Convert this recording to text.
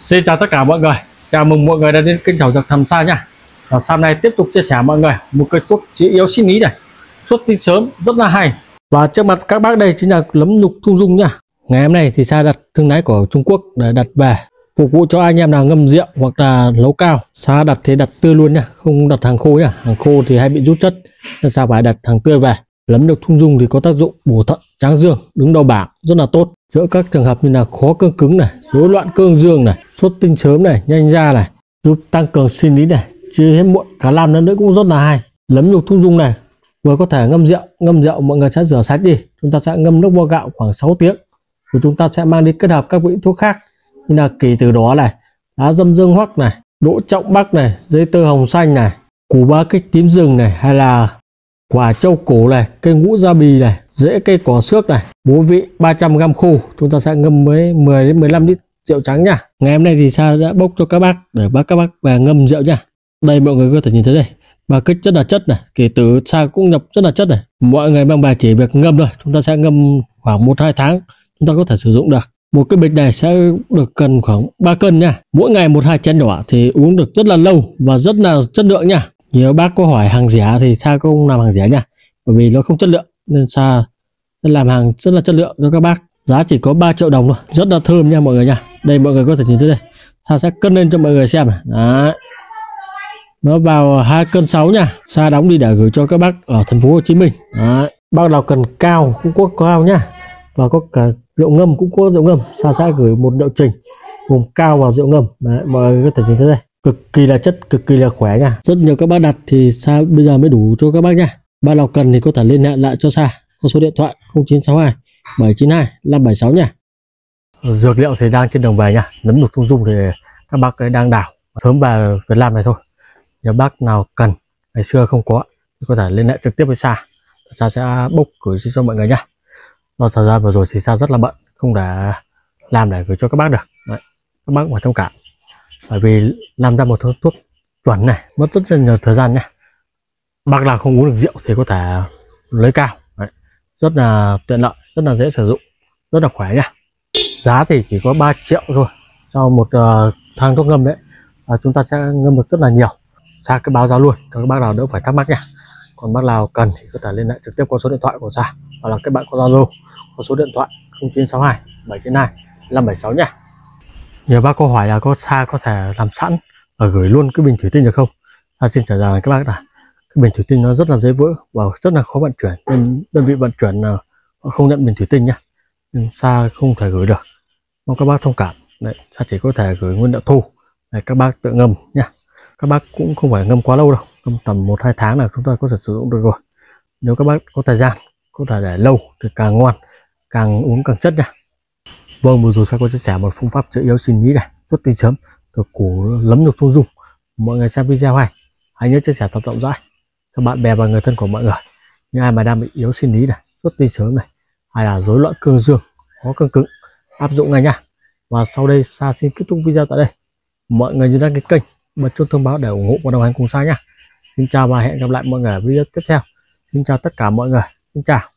Xin chào tất cả mọi người, chào mừng mọi người đã đến kênh Thảo Dược Thầm Sa nha. Và sau này tiếp tục chia sẻ mọi người một cây thuốc trị yếu sinh lý này, xuất tinh sớm rất là hay. Và trước mặt các bác đây chính là nấm nhục thung dung nha. Ngày hôm nay thì Sa đặt thương lái của Trung Quốc để đặt về phục vụ cho anh em nào ngâm rượu hoặc là nấu cao. Sa đặt thì đặt tươi luôn nha, không đặt hàng khô nha. Hàng khô thì hay bị rút chất nên Sa phải đặt hàng tươi về. Nấm nhục thung dung thì có tác dụng bổ thận, tráng dương, đứng đầu bảng, rất là tốt chữa các trường hợp như là khó cương cứng này, rối loạn cương dương này, xuất tinh sớm này, nhanh ra này, giúp tăng cường sinh lý này, chưa hết muộn, cả nam lẫn nữ cũng rất là hay. Nấm nhục thung dung này vừa có thể ngâm rượu mọi người sẽ rửa sạch đi, chúng ta sẽ ngâm nước vo gạo khoảng 6 tiếng, rồi chúng ta sẽ mang đi kết hợp các vị thuốc khác như là kỳ từ đó này, lá dâm dương hoắc này, đỗ trọng bắc này, dây tơ hồng xanh này, củ ba kích tím rừng này, hay là quả châu cổ này, cây ngũ gia bì này, rễ cây cỏ xước này, bố vị 300g khô, chúng ta sẽ ngâm với 10 đến 15 lít rượu trắng nha. Ngày hôm nay thì Sa đã bốc cho các bác để các bác về ngâm rượu nha. Đây mọi người có thể nhìn thấy đây, ba kích rất là chất này, kỳ tử Sa cũng nhập rất là chất này. Mọi người mang về chỉ việc ngâm thôi, chúng ta sẽ ngâm khoảng 1-2 tháng chúng ta có thể sử dụng được. Một cái bịch này sẽ được cần khoảng 3 cân nha. Mỗi ngày 1-2 chén nhỏ thì uống được rất là lâu và rất là chất lượng nha. Nhiều bác có hỏi hàng rẻ thì Sa không làm hàng rẻ nha, bởi vì nó không chất lượng nên Sa làm hàng rất là chất lượng cho các bác. Giá chỉ có 3 triệu đồng thôi, rất là thơm nha mọi người nha. Đây mọi người có thể nhìn thấy đây, Sa sẽ cân lên cho mọi người xem này. Đấy, nó vào 2,6 cân nha. Sa đóng đi để gửi cho các bác ở thành phố Hồ Chí Minh. Đấy, bác nào cần cao cũng có cao nha, và có cả rượu ngâm cũng có rượu ngâm. Sa sẽ gửi một liệu trình gồm cao và rượu ngâm. Đấy, mọi người có thể nhìn thấy đây, cực kỳ là chất, cực kỳ là khỏe nha. Rất nhiều các bác đặt thì Sa bây giờ mới đủ cho các bác nha. Bác nào cần thì có thể liên hệ lại cho Sa có số điện thoại 0962 792 576 nha. Dược liệu thì đang trên đường về nha. Nấm nhục thung dung thì các bác ấy đang đảo sớm về Việt Nam này thôi. Nếu bác nào cần ngày xưa không có thì có thể liên hệ trực tiếp với Sa. Sa sẽ bốc gửi cho mọi người nha. Do thời gian vừa rồi thì Sa rất là bận, không để làm để gửi cho các bác được. Đấy, các bác phải thông cảm, bởi vì làm ra một thuốc chuẩn này mất rất là nhiều thời gian nha. Bác nào không uống được rượu thì có thể lấy cao. Đấy, rất là tiện lợi, rất là dễ sử dụng, rất là khỏe nha. Giá thì chỉ có 3 triệu thôi cho một thang thuốc ngâm đấy. Chúng ta sẽ ngâm được rất là nhiều. Sa cái báo giá luôn cho các bác nào đỡ phải thắc mắc nha. Còn bác nào cần thì có thể liên hệ trực tiếp qua số điện thoại của Sa, hoặc là các bạn có Zalo có số điện thoại 0962 792 576 nha. Nhiều bác có hỏi là Sa có thể làm sẵn và gửi luôn cái bình thủy tinh được không? Sa xin trả lời các bác là cái bình thủy tinh nó rất là dễ vỡ và rất là khó vận chuyển, nên đơn vị vận chuyển không nhận bình thủy tinh nhá, nên Sa không thể gửi được, mong các bác thông cảm. Đấy, Sa chỉ có thể gửi nguyên liệu thô để các bác tự ngâm nhá. Các bác cũng không phải ngâm quá lâu đâu, ngâm tầm 1-2 tháng là chúng ta có thể sử dụng được rồi. Nếu các bác có thời gian có thể để lâu thì càng ngon, càng uống càng chất nha. Vâng, vừa rồi Sa có chia sẻ một phương pháp chữa yếu sinh lý này, xuất tinh sớm từ củ nấm nhục thung dung. Mọi người xem video này hãy nhớ chia sẻ thật rộng rãi cho bạn bè và người thân của mọi người. Những ai mà đang bị yếu sinh lý này, xuất tinh sớm này, hay là rối loạn cương dương, khó cương cứng, áp dụng ngay nha. Và sau đây Sa xin kết thúc video tại đây. Mọi người nhớ đăng ký kênh, bật chuông thông báo để ủng hộ và đồng hành cùng Sa nha. Xin chào và hẹn gặp lại mọi người ở video tiếp theo. Xin chào tất cả mọi người, xin chào.